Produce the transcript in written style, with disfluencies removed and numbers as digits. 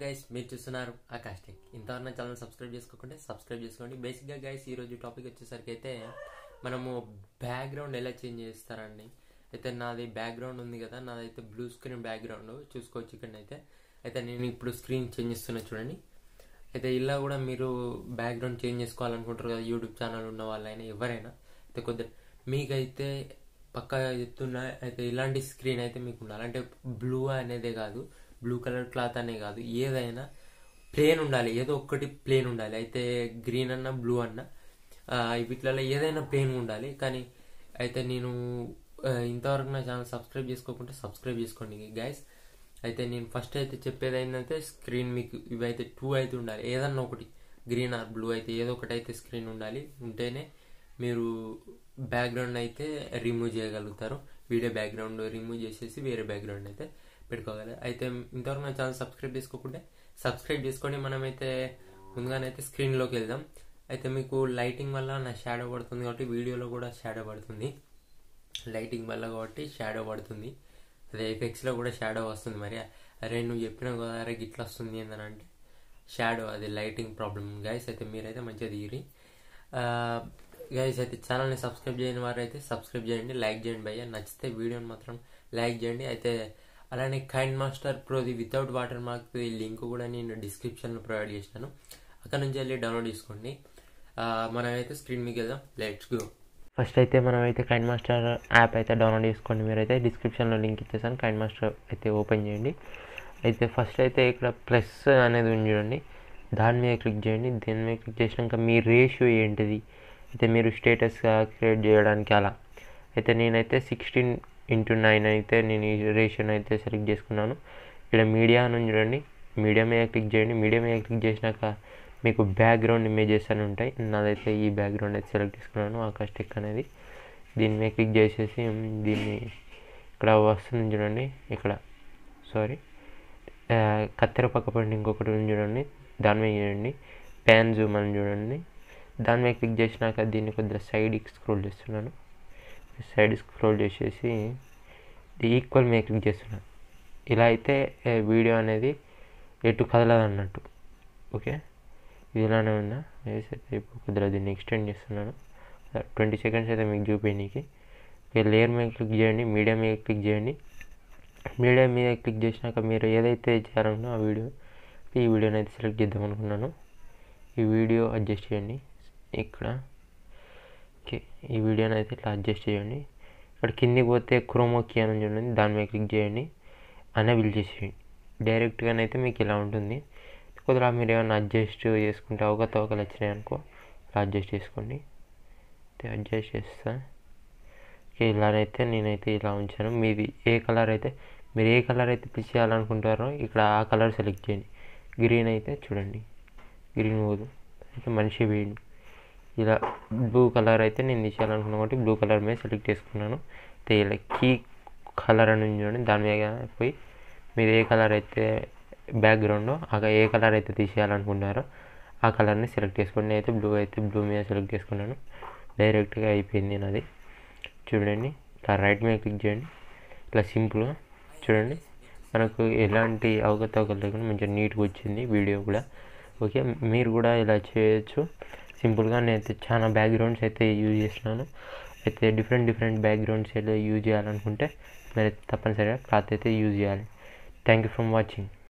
Guys మీరు చూస్తున్నారు Akash tech. ఇంతవరకు నా ఛానల్ సబ్స్క్రైబ్ చేసుకోండి. బేసిక్గా గైస్ ఈరోజు టాపిక్ వచ్చేసరికి అయితే మనము బ్యాక్గ్రౌండ్ ఎలా చేంజ్ చేస్తారండి. అయితే నాది బ్యాక్గ్రౌండ్ ఉంది కదా, నాదైతే బ్లూ స్క్రీన్ బ్యాక్గ్రౌండ్ చూసుకోవచ్చు. ఇక్కడ అయితే నేను ఇప్పుడు స్క్రీన్ చేంజ్ చేస్తున్నా చూడండి. అయితే ఇలా కూడా మీరు బ్యాక్గ్రౌండ్ చేంజ్ చేసుకోవాలనుకుంటారు కదా, యూట్యూబ్ ఛానల్ ఉన్న వాళ్ళైనా ఎవరైనా. అయితే కొద్దిగా మీకైతే పక్కా చెప్తున్నా, అయితే ఇలాంటి స్క్రీన్ అయితే మీకు ఉండాలి. అంటే బ్లూ అనేదే కాదు, బ్లూ కలర్ క్లాత్ అనే కాదు, ఏదైనా ప్లేన్ ఉండాలి. ఏదో ఒక్కటి ప్లేన్ ఉండాలి. అయితే గ్రీన్ అన్న బ్లూ అన్న వీటిలలో ఏదైనా ప్లేన్ ఉండాలి. కానీ అయితే నేను ఇంతవరకు నా ఛానల్ సబ్స్క్రైబ్ చేసుకోకుంటే సబ్స్క్రైబ్ చేసుకోండి గైస్. అయితే నేను ఫస్ట్ అయితే చెప్పేది ఏంటంటే, స్క్రీన్ మీకు ఇవైతే 2 అయితే ఉండాలి. ఏదన్నా ఒకటి గ్రీన్ ఆర్ బ్లూ అయితే ఏదో ఒకటి అయితే స్క్రీన్ ఉండాలి. ఉంటేనే మీరు బ్యాక్గ్రౌండ్ అయితే రిమూవ్ చేయగలుగుతారు. వీడియో బ్యాక్గ్రౌండ్ రిమూవ్ చేసేసి వేరే బ్యాక్గ్రౌండ్ అయితే పెట్టుకోగలరు. అయితే ఇంతవరకు నా ఛానల్ సబ్స్క్రైబ్ చేసుకోకుంటే సబ్స్క్రైబ్ చేసుకోండి. మనమైతే ముందుగానైతే స్క్రీన్లోకి వెళ్దాం. అయితే మీకు లైటింగ్ వల్ల నా షాడో పడుతుంది కాబట్టి వీడియోలో కూడా షాడో పడుతుంది. లైటింగ్ వల్ల కాబట్టి షాడో పడుతుంది. అదే ఎఫెక్ట్స్లో కూడా షాడో వస్తుంది. మరి అరే నువ్వు చెప్పినావు కదా, అరే గిట్లా వస్తుంది ఏందని అంటే షాడో, అది లైటింగ్ ప్రాబ్లమ్ గైస్. అయితే మీరైతే మంచిగా తీరి గైస్. అయితే ఛానల్ని సబ్స్క్రైబ్ చేయని వారు అయితే సబ్స్క్రైబ్ చేయండి, లైక్ చేయండి భయ్య. నచ్చితే వీడియోని మాత్రం లైక్ చేయండి. అయితే అలానే కైన్ మాస్టర్ ప్రోది వితౌట్ వాటర్ మార్క్ లింక్ కూడా నేను డిస్క్రిప్షన్లో ప్రొవైడ్ చేసినాను. అక్కడ నుంచి వెళ్ళి డౌన్లోడ్ చేసుకోండి. మనమైతే స్క్రీన్ మీకు వెళ్దాం. Let's go. ఫస్ట్ అయితే మనమైతే కైన్ మాస్టర్ యాప్ అయితే డౌన్లోడ్ చేసుకోండి. మీరైతే డిస్క్రిప్షన్లో లింక్ ఇచ్చేసాను. కైన్ మాస్టర్ అయితే ఓపెన్ చేయండి. అయితే ఫస్ట్ అయితే ఇక్కడ ప్లస్ అనేది ఉంది చూడండి, దాని మీద క్లిక్ చేయండి. దీని మీద క్లిక్ చేసినాక మీ రేషియో ఏంటిది, అయితే మీరు స్టేటస్ క్రియేట్ చేయడానికి అలా. అయితే నేనైతే 16:9 అయితే నేను ఈ రేషియోని అయితే సెలెక్ట్ చేసుకున్నాను. ఇక్కడ మీడియా అని చూడండి, మీడియా మీద క్లిక్ చేయండి. మీడియా మీద క్లిక్ చేసినాక మీకు బ్యాక్గ్రౌండ్ ఇమేజెస్ అని ఉంటాయి. నాదైతే ఈ బ్యాక్గ్రౌండ్ అయితే సెలెక్ట్ చేసుకున్నాను, ఆకాష్ టెక్ అనేది. దీని మీద క్లిక్ చేసేసి దీన్ని ఇక్కడ వస్తుంది చూడండి, ఇక్కడ కత్తెర పక్క పడి ఇంకొకటి ఉంది చూడండి, దాని మీద చూడండి. ప్యాన్ జూమ్ అని చూడండి, దాని మీద క్లిక్ చేసినాక దీన్ని కొద్దిగా సైడ్కి స్క్రోల్ చేస్తున్నాను. సైడ్ స్క్రోల్ చేసేసి ఈక్వల్ మీద క్లిక్ చేస్తున్నాను. ఇలా అయితే వీడియో అనేది ఎటు కదలదు అన్నట్టు. ఓకే, ఇది ఇలానే ఉందా. అయితే ఇప్పుడు కొద్దిగా దీన్ని ఎక్స్టెండ్ చేస్తున్నాను. 20 సెకండ్స్ అయితే మీకు చూపించడానికి. లేయర్ మీద క్లిక్ చేయండి, మీడియా మీద క్లిక్ చేయండి. మీడియా మీద క్లిక్ చేసినాక మీరు ఏదైతే చేయాలన్నా ఆ వీడియో, ఈ వీడియోని అయితే సెలెక్ట్ చేద్దాం అనుకున్నాను. ఈ వీడియో అడ్జస్ట్ చేయండి ఇక్కడ. ఓకే, ఈ వీడియోని అయితే ఇట్లా అడ్జస్ట్ చేయండి. ఇక్కడ కిందికి పోతే క్రోమోకీ అని చూడండి, దాని మీద క్లిక్ చేయండి, అనేబుల్ చేసేయండి. డైరెక్ట్గానైతే మీకు ఇలా ఉంటుంది. కొద్దిగా మీరు ఏమైనా అడ్జస్ట్ చేసుకుంటే అవకతవకలు వచ్చినాయి అనుకో, ఇలా అడ్జస్ట్ చేసుకోండి. అడ్జస్ట్ చేస్తా. ఓకే, ఇలానైతే నేనైతే ఇలా ఉంచాను. మీది మీరు ఏ కలర్ అయితే పిచ్ చేయాలనుకుంటారో ఇక్కడ ఆ కలర్ సెలెక్ట్ చేయండి. గ్రీన్ అయితే చూడండి, గ్రీన్ పోదు, అయితే మనిషి వేయండి. ఇలా బ్లూ కలర్ అయితే నేను తీసేయాలనుకున్నాను కాబట్టి బ్లూ కలర్ మీద సెలెక్ట్ చేసుకున్నాను. అయితే ఇలా కీ కలర్ అని చూడండి, దాని మీద పోయి మీరు ఏ కలర్ అయితే బ్యాక్గ్రౌండ్ ఏ కలర్ అయితే తీసేయాలనుకుంటారో ఆ కలర్ని సెలెక్ట్ చేసుకోండి. అయితే బ్లూ మీద సెలెక్ట్ చేసుకున్నాను. డైరెక్ట్గా అయిపోయింది నాది. చూడండి, ఇట్లా రైట్ మీద క్లిక్ చేయండి. ఇట్లా సింపుల్గా చూడండి, మనకు ఎలాంటి అవకతవకలు లేకుండా మంచిగా నీట్గా వచ్చింది వీడియో కూడా. ఓకే, మీరు కూడా ఇలా చేయొచ్చు సింపుల్గా. నేనైతే చాలా బ్యాక్గ్రౌండ్స్ అయితే యూజ్ చేసినాను. అయితే డిఫరెంట్ బ్యాక్గ్రౌండ్స్ అయితే యూజ్ చేయాలనుకుంటే మీరు తప్పనిసరిగా క్లాత్ అయితే యూజ్ చేయాలి. Thank you for watching.